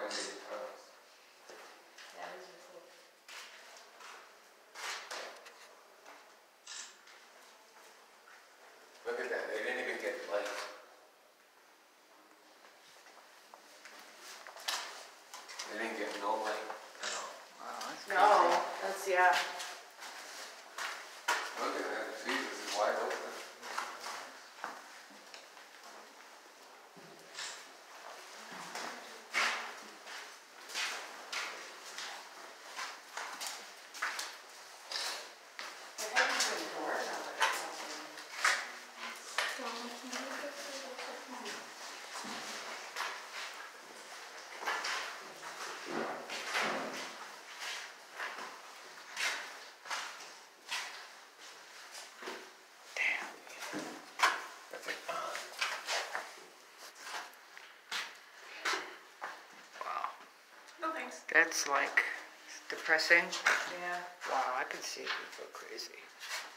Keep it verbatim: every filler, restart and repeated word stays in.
many times. Yeah, these are cool. Look at that, they didn't even get light. They didn't get no light at all. Wow, that's crazy. No, that's, yeah. Look at that, Jesus is wide open. There hasn't been doors on it or something. That's like, uh, Wow. No thanks. That's like depressing. Yeah. Wow, I could see people go crazy.